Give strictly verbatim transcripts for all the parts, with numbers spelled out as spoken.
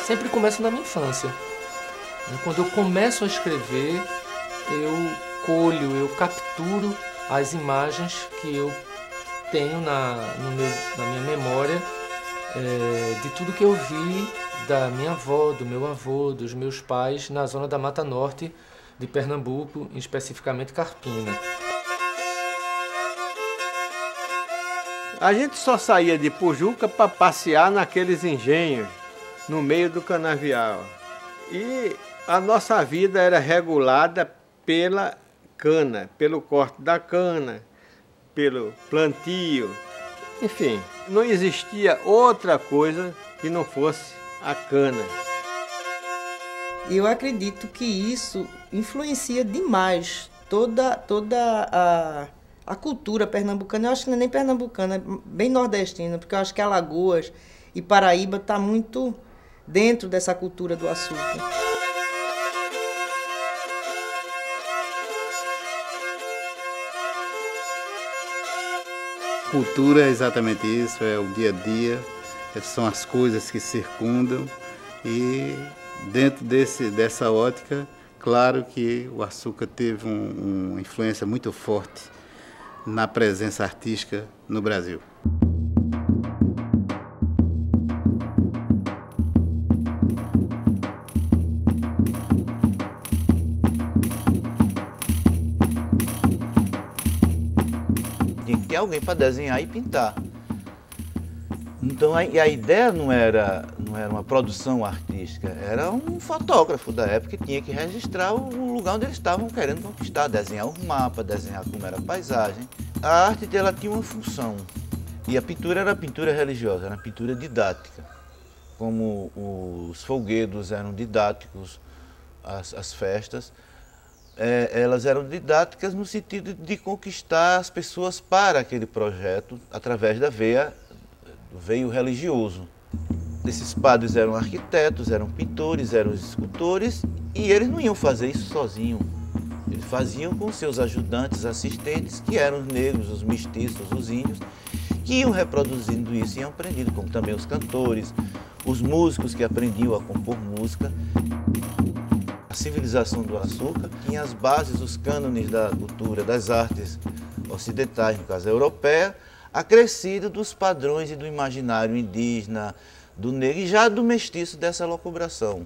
sempre começa na minha infância. Quando eu começo a escrever, eu colho, eu capturo as imagens que eu tenho na, no meu, na minha memória é, de tudo que eu vi da minha avó, do meu avô, dos meus pais na zona da Mata Norte de Pernambuco, especificamente Carpina. A gente só saía de Pujuca para passear naqueles engenhos, no meio do canavial. E a nossa vida era regulada pela cana, pelo corte da cana, pelo plantio. Enfim, não existia outra coisa que não fosse a cana. E eu acredito que isso influencia demais toda, toda a, a cultura pernambucana. Eu acho que não é nem pernambucana, é bem nordestina, porque eu acho que Alagoas e Paraíba está muito dentro dessa cultura do açúcar. Cultura é exatamente isso, é o dia a dia, são as coisas que circundam e dentro desse, dessa ótica, claro que o açúcar teve um, uma influência muito forte na presença artística no Brasil. Tinha que ter alguém para desenhar e pintar. Então a, a ideia não era, não era uma produção artística, era um fotógrafo da época que tinha que registrar o, o lugar onde eles estavam querendo conquistar, desenhar o mapa, desenhar como era a paisagem. A arte dela tinha uma função, e a pintura era pintura religiosa, era pintura didática. Como os folguedos eram didáticos, as, as festas, É, elas eram didáticas no sentido de conquistar as pessoas para aquele projeto através da veia, do veio religioso. Esses padres eram arquitetos, eram pintores, eram escultores e eles não iam fazer isso sozinhos. Eles faziam com seus ajudantes, assistentes, que eram os negros, os mestiços, os índios, que iam reproduzindo isso e iam aprendendo, como também os cantores, os músicos que aprendiam a compor música. A civilização do açúcar tinha as bases, os cânones da cultura, das artes ocidentais, no caso a europeia, acrescido dos padrões e do imaginário indígena, do negro e já do mestiço dessa locubração.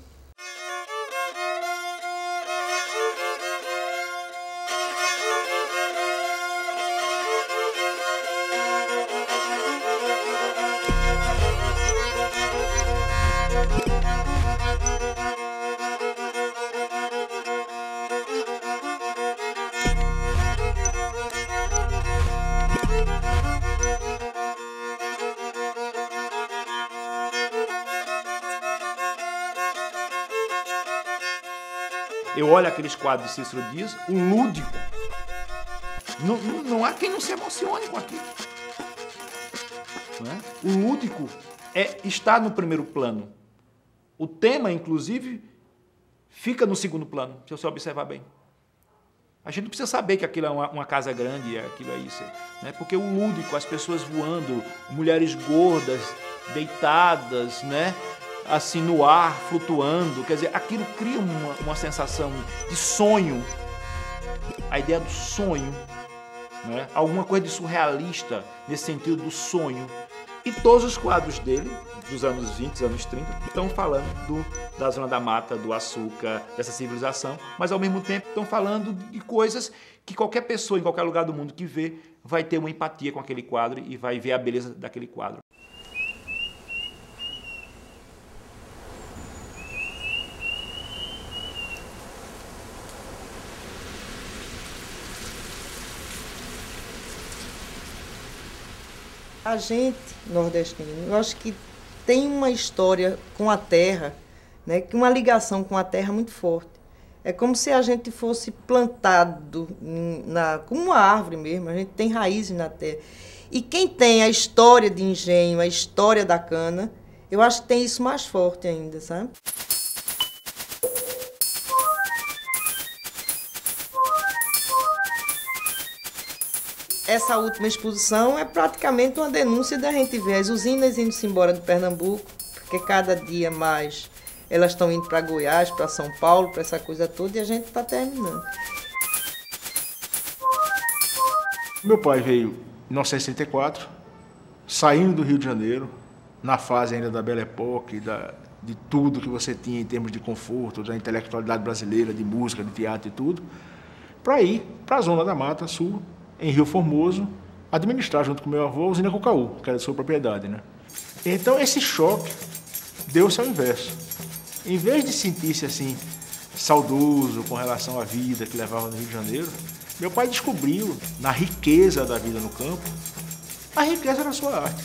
Eu olho aqueles quadros de Cícero Dias, o lúdico. Não, não, não há quem não se emocione com aquilo. Não é? O lúdico é, está no primeiro plano. O tema, inclusive, fica no segundo plano, se você observar bem. A gente não precisa saber que aquilo é uma, uma casa grande, aquilo é isso. Né? Porque o lúdico, as pessoas voando, mulheres gordas, deitadas, né? Assim no ar, flutuando, quer dizer, aquilo cria uma, uma sensação de sonho, a ideia do sonho, né? Alguma coisa de surrealista nesse sentido do sonho. E todos os quadros dele, dos anos vinte, anos trinta, estão falando do, da zona da mata, do açúcar, dessa civilização, mas ao mesmo tempo estão falando de coisas que qualquer pessoa em qualquer lugar do mundo que vê vai ter uma empatia com aquele quadro e vai ver a beleza daquele quadro. A gente, nordestino, eu acho que tem uma história com a terra, né, uma ligação com a terra muito forte. É como se a gente fosse plantado na, como uma árvore mesmo, a gente tem raízes na terra. E quem tem a história de engenho, a história da cana, eu acho que tem isso mais forte ainda, sabe? Essa última exposição é praticamente uma denúncia da gente ver as usinas indo-se embora de Pernambuco, porque cada dia mais elas estão indo para Goiás, para São Paulo, para essa coisa toda, e a gente está terminando. Meu pai veio em mil novecentos e sessenta e quatro, saindo do Rio de Janeiro, na fase ainda da Belle Époque, da, de tudo que você tinha em termos de conforto, da intelectualidade brasileira, de música, de teatro e tudo, para ir para a Zona da Mata Sul, em Rio Formoso, administrar junto com meu avô a usina Cucaú, que era de sua propriedade, né? Então esse choque deu-se ao inverso. Em vez de sentir-se assim, saudoso com relação à vida que levava no Rio de Janeiro, meu pai descobriu, na riqueza da vida no campo, a riqueza da sua arte.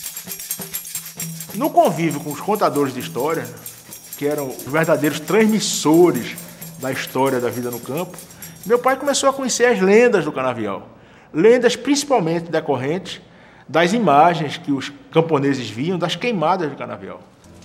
No convívio com os contadores de história, que eram os verdadeiros transmissores da história da vida no campo, meu pai começou a conhecer as lendas do canavial. Lendas principalmente decorrentes das imagens que os camponeses viam das queimadas do canavial.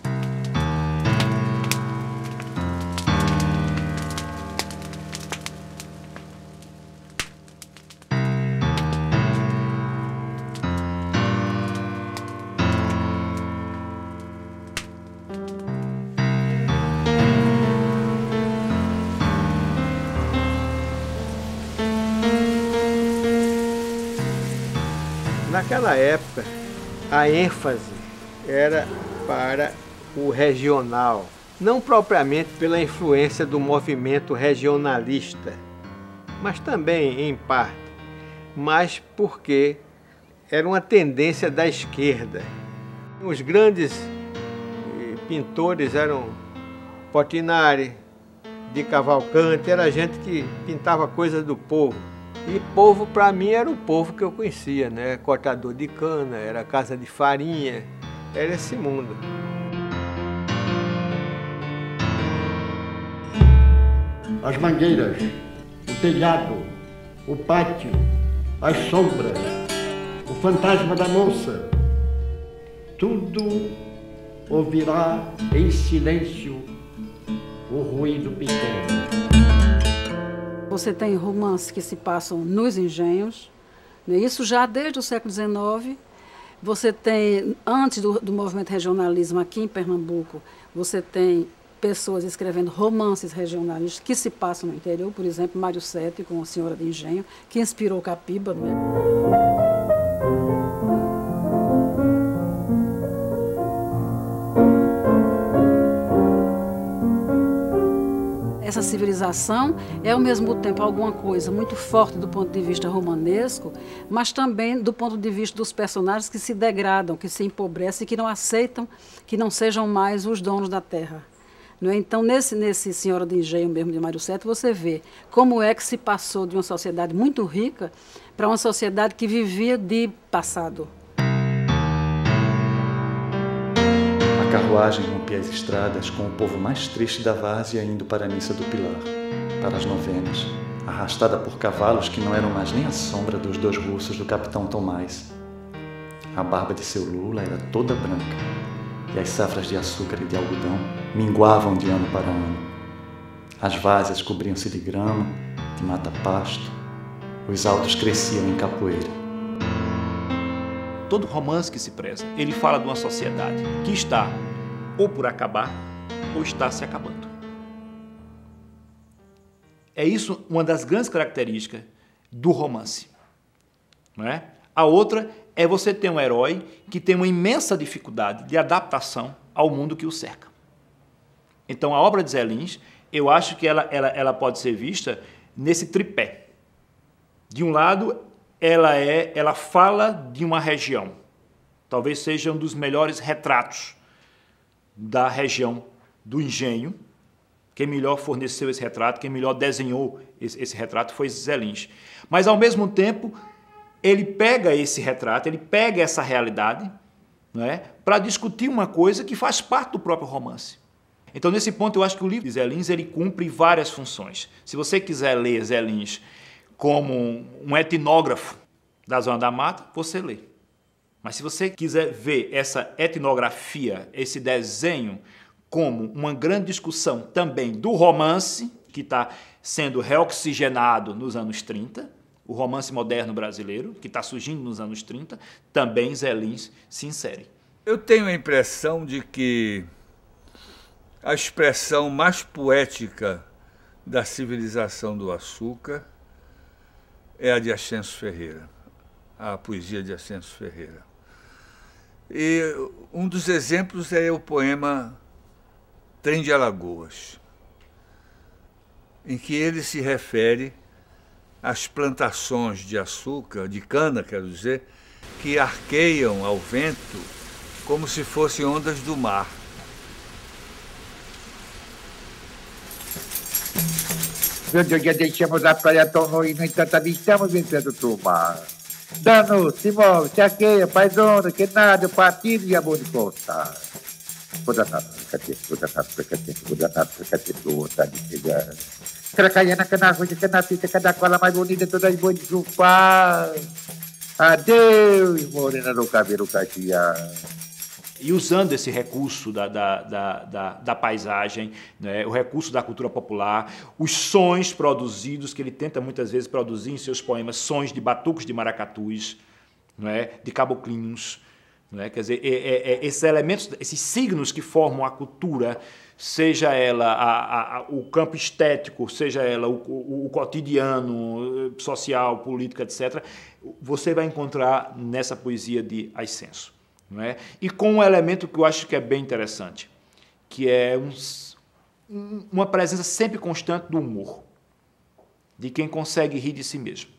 Naquela época, a ênfase era para o regional, não propriamente pela influência do movimento regionalista, mas também, em parte, mas porque era uma tendência da esquerda. Os grandes pintores eram Portinari, de Cavalcante, era gente que pintava coisas do povo. E povo, para mim, era o povo que eu conhecia, né? Cortador de cana, era casa de farinha, era esse mundo. As mangueiras, o telhado, o pátio, as sombras, o fantasma da moça, tudo ouvirá em silêncio o ruído pequeno. Você tem romances que se passam nos engenhos, né? Isso já desde o século dezenove. Você tem, antes do, do movimento regionalismo aqui em Pernambuco, você tem pessoas escrevendo romances regionalistas que se passam no interior, por exemplo, Mário Sete com A Senhora de Engenho, que inspirou Capiba, né? Essa civilização é, ao mesmo tempo, alguma coisa muito forte do ponto de vista romanesco, mas também do ponto de vista dos personagens que se degradam, que se empobrecem, que não aceitam que não sejam mais os donos da terra. Não é? Então, nesse, nesse Senhora de Engenho mesmo de Mário Sete, você vê como é que se passou de uma sociedade muito rica para uma sociedade que vivia de passado. A carruagem rompia as estradas com o povo mais triste da várzea indo para a missa do Pilar, para as novenas, arrastada por cavalos que não eram mais nem a sombra dos dois russos do capitão Tomás. A barba de seu Lula era toda branca, e as safras de açúcar e de algodão minguavam de ano para ano. As várzeas cobriam-se de grama, de mata-pasto, os altos cresciam em capoeira. Todo romance que se preza, ele fala de uma sociedade que está ou por acabar ou está se acabando. É isso uma das grandes características do romance, não é? A outra é você ter um herói que tem uma imensa dificuldade de adaptação ao mundo que o cerca. Então, a obra de Zé Lins, eu acho que ela, ela, ela pode ser vista nesse tripé. De um lado, ela, é, ela fala de uma região. Talvez seja um dos melhores retratos da região do Engenho. Quem melhor forneceu esse retrato, quem melhor desenhou esse, esse retrato foi Zé Lins. Mas, ao mesmo tempo, ele pega esse retrato, ele pega essa realidade, não é, para discutir uma coisa que faz parte do próprio romance. Então, nesse ponto, eu acho que o livro de Zé Lins ele cumpre várias funções. Se você quiser ler Zé Lins como um etnógrafo da Zona da Mata, você lê. Mas se você quiser ver essa etnografia, esse desenho, como uma grande discussão também do romance, que está sendo reoxigenado nos anos trinta, o romance moderno brasileiro, que está surgindo nos anos trinta, também Zé Lins se insere. Eu tenho a impressão de que a expressão mais poética da civilização do açúcar é a de Ascenso Ferreira, a poesia de Ascenso Ferreira. E um dos exemplos é o poema Trem de Alagoas, em que ele se refere às plantações de açúcar, de cana, quero dizer, que arqueiam ao vento como se fossem ondas do mar. Um dia deixamos a praia tão ruim, no entanto, avistamos entrando do mar. Dano, se move, se arqueia, faz onda, que nada, partido e amor de contar. Toda nada, cadê, toda nada, cadê, toda nada, cadê, toda de chegar. Cracaiana, cana ruim, cana fita, cada cola mais bonita, todas boas de chupar. Adeus, morena no cabelo cacheado. E usando esse recurso da, da, da, da, da paisagem, né, o recurso da cultura popular, os sons produzidos, que ele tenta muitas vezes produzir em seus poemas, sons de batucos de maracatus, né, de caboclinhos, né, quer dizer, é, é, é, esses elementos, esses signos que formam a cultura, seja ela a, a, o campo estético, seja ela o, o, o cotidiano, social, político, etcétera, você vai encontrar nessa poesia de Ascenso. Não é? E com um elemento que eu acho que é bem interessante, que é um, um, uma presença sempre constante do humor, de quem consegue rir de si mesmo.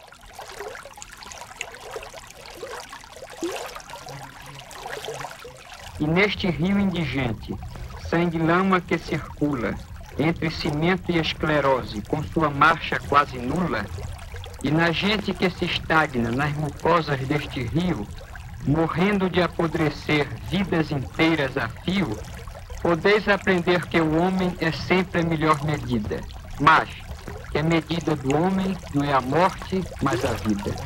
E neste rio indigente, sangue lama que circula entre cimento e esclerose, com sua marcha quase nula, e na gente que se estagna nas mucosas deste rio, morrendo de apodrecer vidas inteiras a fio, podeis aprender que o homem é sempre a melhor medida, mas que a medida do homem não é a morte, mas a vida.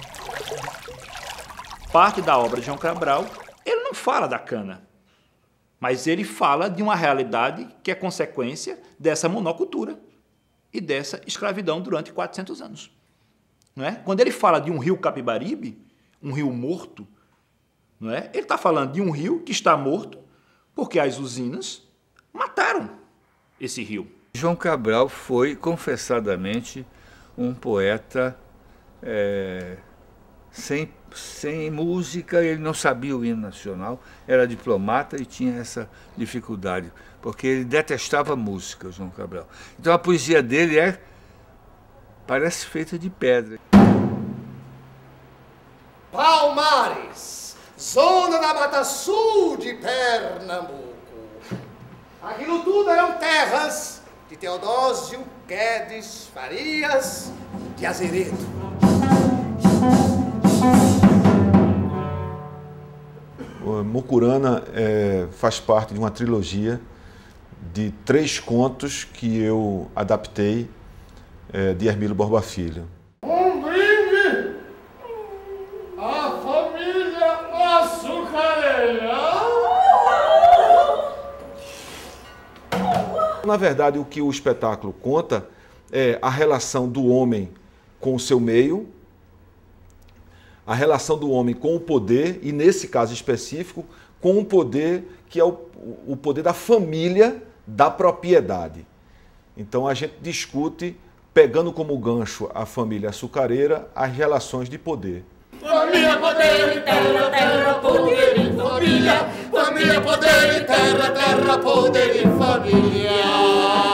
Parte da obra de João Cabral, ele não fala da cana, mas ele fala de uma realidade que é consequência dessa monocultura e dessa escravidão durante quatrocentos anos. Não é? Quando ele fala de um rio Capibaribe, um rio morto, não é? Ele está falando de um rio que está morto porque as usinas mataram esse rio. João Cabral foi, confessadamente, um poeta é, sem, sem música, ele não sabia o hino nacional, era diplomata e tinha essa dificuldade, porque ele detestava música, João Cabral. Então a poesia dele é, parece feita de pedra. Palmares, zona da Mata Sul de Pernambuco. Aquilo tudo eram terras de Teodósio Guedes Farias de Azeredo. Mucurana é, faz parte de uma trilogia de três contos que eu adaptei é, de Hermílio Borba Filho. Um brinde à família açucareira. Na verdade, o que o espetáculo conta é a relação do homem com o seu meio, a relação do homem com o poder, e nesse caso específico, com o poder que é o, o poder da família, da propriedade. Então a gente discute, pegando como gancho a família açucareira, as relações de poder. Família, poder e terra, terra, poder e família. Família, poder e terra, terra, poder e família.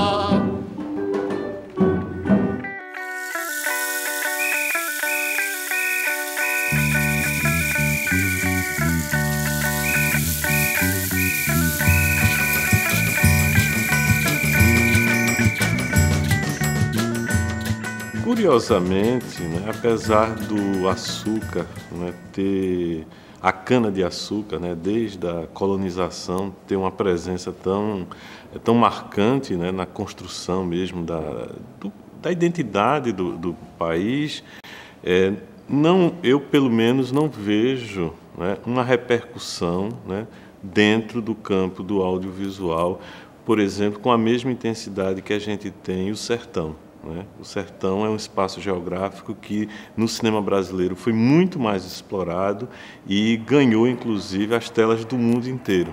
Curiosamente, né, apesar do açúcar, né, ter a cana-de-açúcar, né, desde a colonização, ter uma presença tão, tão marcante, né, na construção mesmo da, do, da identidade do, do país, é, não, eu, pelo menos, não vejo, né, uma repercussão, né, dentro do campo do audiovisual, por exemplo, com a mesma intensidade que a gente tem o sertão. O sertão é um espaço geográfico que, no cinema brasileiro, foi muito mais explorado e ganhou, inclusive, as telas do mundo inteiro.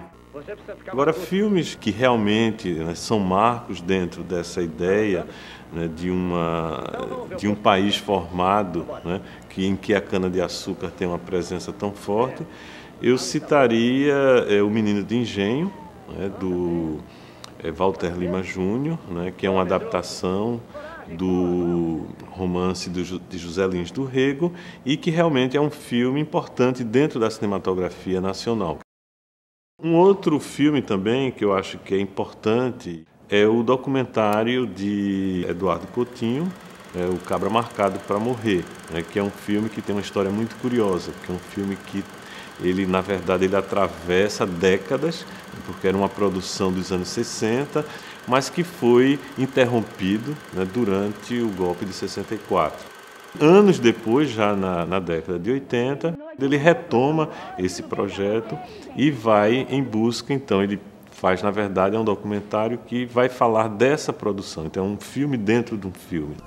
Agora, filmes que realmente, né, são marcos dentro dessa ideia, né, de, uma, de um país formado, né, que, em que a cana-de-açúcar tem uma presença tão forte, eu citaria é, O Menino de Engenho, né, do é, Walter Lima Júnior, né, que é uma adaptação do romance do, de José Lins do Rego e que realmente é um filme importante dentro da cinematografia nacional. Um outro filme também que eu acho que é importante é o documentário de Eduardo Coutinho, é O Cabra Marcado para Morrer, né, que é um filme que tem uma história muito curiosa, que é um filme que ele, na verdade, ele atravessa décadas, porque era uma produção dos anos sessenta, mas que foi interrompido, né, durante o golpe de sessenta e quatro. Anos depois, já na, na década de oitenta, ele retoma esse projeto e vai em busca, então, ele faz, na verdade, é um documentário que vai falar dessa produção. Então, é um filme dentro de um filme.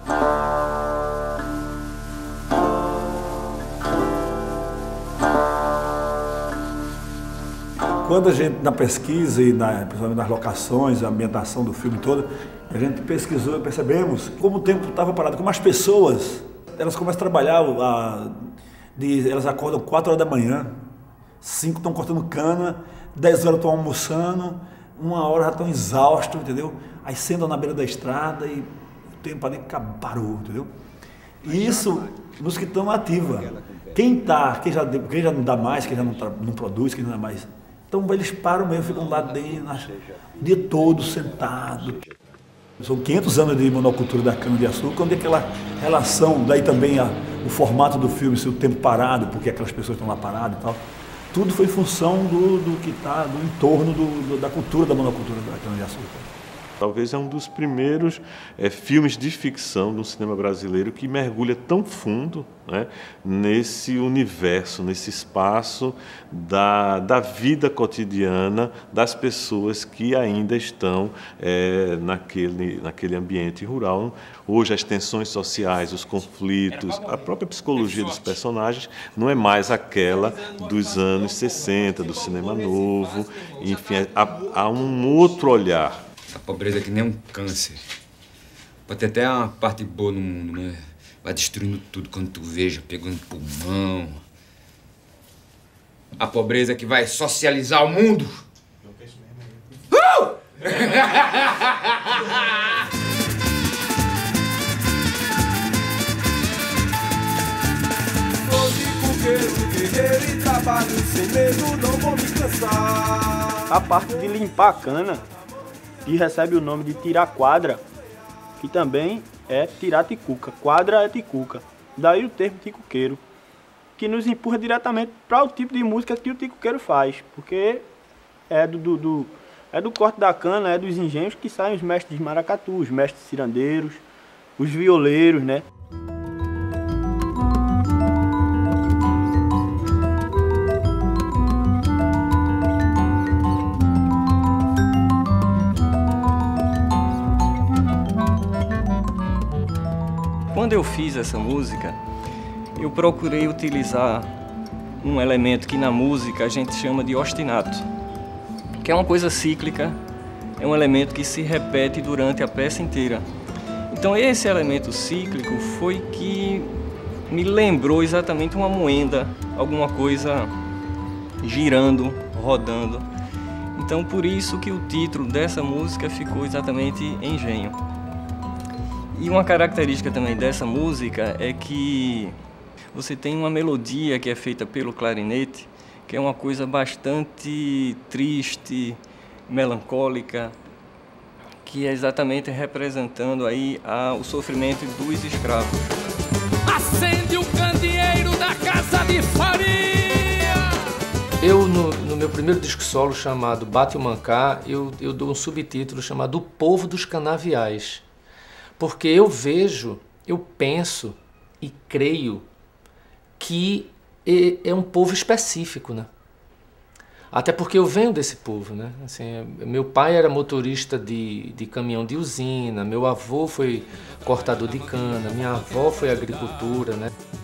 Quando a gente, na pesquisa e na, principalmente nas locações, a ambientação do filme todo, a gente pesquisou e percebemos como o tempo estava parado, como as pessoas, elas começam a trabalhar, a, de, elas acordam quatro horas da manhã, cinco estão cortando cana, dez horas estão almoçando, uma hora já estão exaustos, entendeu? Aí sentam na beira da estrada e o tempo ali parou, entendeu? E isso nos que estão ativos. Quem tá, quem já, quem já não dá mais, quem já não, não produz, quem não dá mais. Então eles param mesmo, ficam lá dentro, o dia todo sentado. São quinhentos anos de monocultura da cana-de-açúcar, onde aquela relação, daí também a, o formato do filme, se o tempo parado, porque aquelas pessoas estão lá paradas e tal. Tudo foi em função do, do que está, do entorno do, do, da cultura da monocultura da cana-de-açúcar. Talvez é um dos primeiros é, filmes de ficção no cinema brasileiro que mergulha tão fundo, né, nesse universo, nesse espaço da, da vida cotidiana das pessoas que ainda estão é, naquele, naquele ambiente rural. Hoje as tensões sociais, os conflitos, a própria psicologia dos personagens não é mais aquela dos anos sessenta, do cinema novo, enfim, há, há um outro olhar. A pobreza é que nem um câncer. Pode ter até uma parte boa no mundo, mas vai destruindo tudo quando tu veja, pegando pulmão. A pobreza é que vai socializar o mundo. Uh! A parte de limpar a cana e recebe o nome de tirar quadra, que também é tirar ticuca. Quadra é ticuca. Daí o termo ticuqueiro, que nos empurra diretamente para o tipo de música que o ticuqueiro faz, porque é do, do, do, é do corte da cana, é dos engenhos que saem os mestres de maracatu, os mestres cirandeiros, os violeiros, né? Quando eu fiz essa música, eu procurei utilizar um elemento que na música a gente chama de ostinato, que é uma coisa cíclica, é um elemento que se repete durante a peça inteira. Então esse elemento cíclico foi que me lembrou exatamente uma moenda, alguma coisa girando, rodando. Então por isso que o título dessa música ficou exatamente Engenho. E uma característica também dessa música é que você tem uma melodia que é feita pelo clarinete, que é uma coisa bastante triste, melancólica, que é exatamente representando aí a, o sofrimento dos escravos. Acende o candeeiro da casa de farinha! Eu, no, no meu primeiro disco solo chamado Bate o Mancá, eu, eu dou um subtítulo chamado O Povo dos Canaviais. Porque eu vejo, eu penso e creio que é um povo específico, né? Até porque eu venho desse povo, né? Assim, meu pai era motorista de, de caminhão de usina, meu avô foi cortador de cana, minha avó foi agricultura, né?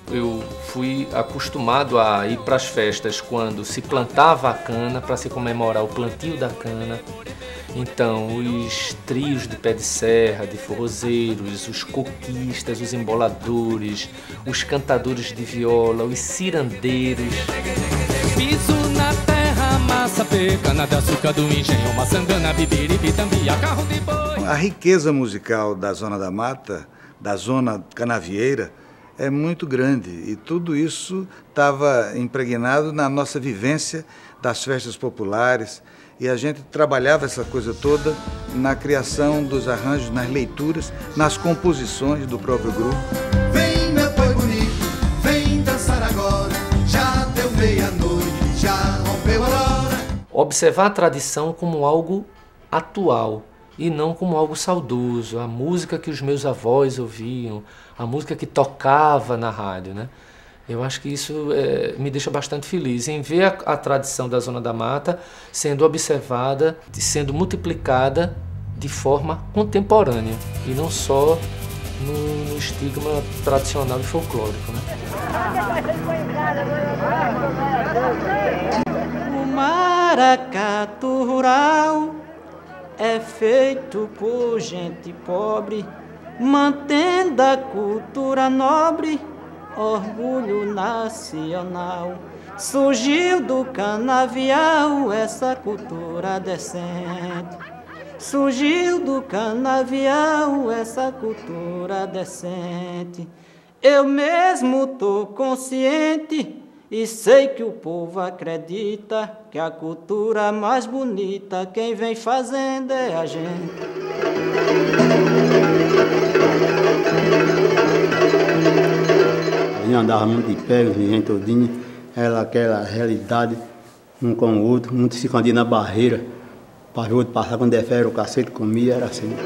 eu fui acostumado a ir para as festas quando se plantava a cana, para se comemorar o plantio da cana. Então, os trios de pé de serra, de forrozeiros, os coquistas, os emboladores, os cantadores de viola, os cirandeiros. Piso na terra, massa, pê, cana-de-açúcar do engenho, maçangana, bibiribi, tambia, carro de boi. A riqueza musical da Zona da Mata, da zona canavieira, é muito grande e tudo isso estava impregnado na nossa vivência das festas populares e a gente trabalhava essa coisa toda na criação dos arranjos, nas leituras, nas composições do próprio grupo. Vem, meu boi bonito, vem dançar agora, já deu meia-noite, já rompeu a hora. Observar a tradição como algo atual e não como algo saudoso, a música que os meus avós ouviam, a música que tocava na rádio, né? Eu acho que isso é, me deixa bastante feliz em ver a, a tradição da Zona da Mata sendo observada, sendo multiplicada de forma contemporânea e não só no, no estigma tradicional e folclórico, né? O maracatu rural é feito por gente pobre, mantendo a cultura nobre, orgulho nacional. Surgiu do canavial essa cultura decente. Surgiu do canavial essa cultura decente. Eu mesmo tô consciente e sei que o povo acredita que a cultura mais bonita quem vem fazendo é a gente. A gente andava muito de pé, os gente todinho, era aquela realidade, um com o outro, um se escondia na barreira, para o outro passar quando der férias, o cacete comia, era assim.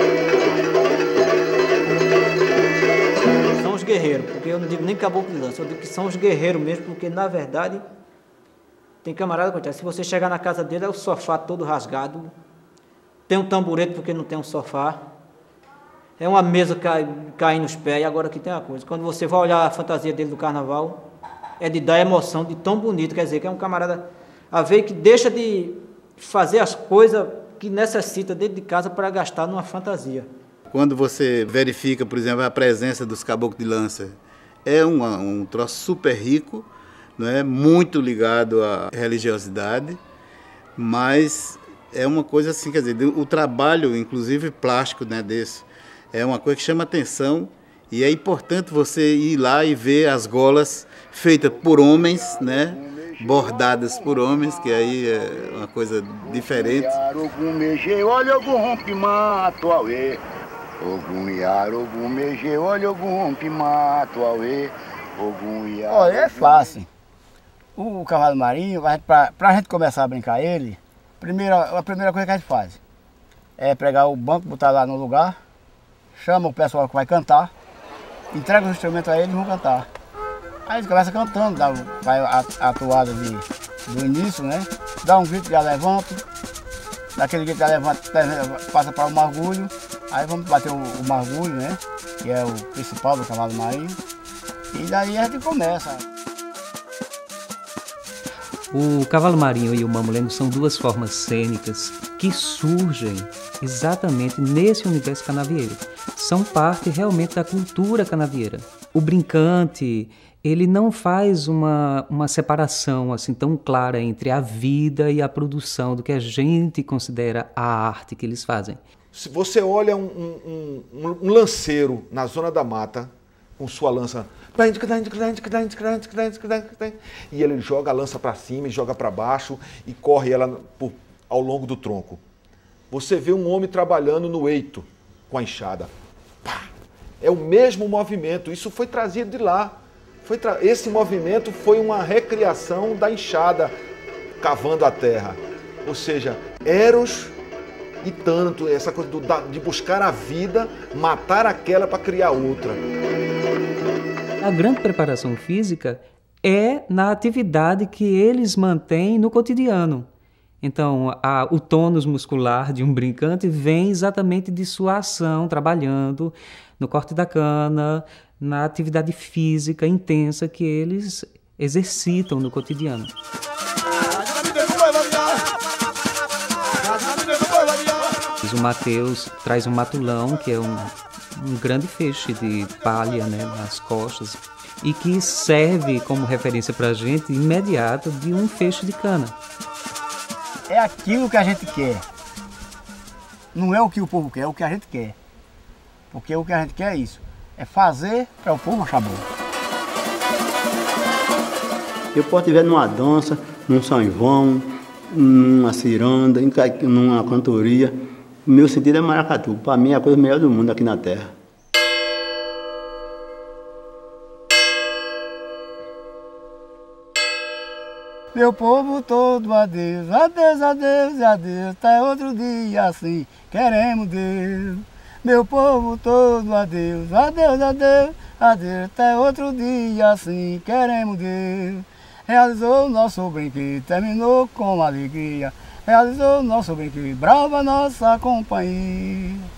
São os guerreiros, porque eu não digo nem caboclo de lança, eu digo que são os guerreiros mesmo, porque na verdade tem camarada que acontece, se você chegar na casa dele é o sofá todo rasgado, tem um tamborete porque não tem um sofá, é uma mesa cai, caindo nos pés, e agora aqui tem uma coisa, quando você vai olhar a fantasia dele do carnaval, é de dar emoção, de tão bonito, quer dizer, que é um camarada a ver que deixa de fazer as coisas que necessita dentro de casa para gastar numa fantasia. Quando você verifica, por exemplo, a presença dos caboclos de lança, é uma, um troço super rico, não é? Muito ligado à religiosidade, mas é uma coisa assim, quer dizer, o trabalho, inclusive plástico, né, desse, é uma coisa que chama atenção e é importante você ir lá e ver as golas feitas por homens, né, bordadas por homens, que aí é uma coisa diferente. Olha algum rompe-mato, auê. Ogum iar, ogum meje, olha algum rompe-mato, auê. Ogum iar. Olha, é fácil. O cavalo marinho, para a gente começar a brincar ele, primeiro, a primeira coisa que a gente faz é pegar o banco, botar lá no lugar, chama o pessoal que vai cantar, entrega os instrumentos a eles e vão cantar. Aí eles começam cantando, dá, vai a, a toada de, do início, né? Dá um grito, já levanta, daquele grito já levanta, passa para o margulho, aí vamos bater o, o margulho, né? Que é o principal do cavalo marinho, e daí a gente começa. O cavalo marinho e o mamulengo são duas formas cênicas que surgem exatamente nesse universo canavieiro. São parte realmente da cultura canavieira. O brincante, ele não faz uma, uma separação assim tão clara entre a vida e a produção do que a gente considera a arte que eles fazem. Se você olha um, um, um, um lanceiro na Zona da Mata, com sua lança, e ele joga a lança para cima e joga para baixo e corre ela por, ao longo do tronco. Você vê um homem trabalhando no eito com a enxada. Pá! É o mesmo movimento, isso foi trazido de lá. Foi tra... Esse movimento foi uma recriação da enxada cavando a terra. Ou seja, Eros e tanto, essa coisa do, de buscar a vida, matar aquela para criar outra. A grande preparação física é na atividade que eles mantêm no cotidiano. Então, a, o tônus muscular de um brincante vem exatamente de sua ação, trabalhando no corte da cana, na atividade física intensa que eles exercitam no cotidiano. O Mateus traz um matulão, que é um, um grande feixe de palha, né, nas costas, e que serve como referência para a gente imediata de um feixe de cana. É aquilo que a gente quer. Não é o que o povo quer, é o que a gente quer. Porque o que a gente quer é isso. É fazer para o povo achar bom. Eu posso estiver numa dança, num São João, numa ciranda, numa cantoria. O meu sentido é maracatu. Para mim é a coisa melhor do mundo aqui na terra. Meu povo todo, adeus, adeus, adeus, adeus, até outro dia assim, queremos Deus. Meu povo todo, adeus, adeus, adeus, adeus, até outro dia assim, queremos Deus. Realizou o nosso brinquedo, terminou com alegria, realizou o nosso brinquedo, brava nossa companhia.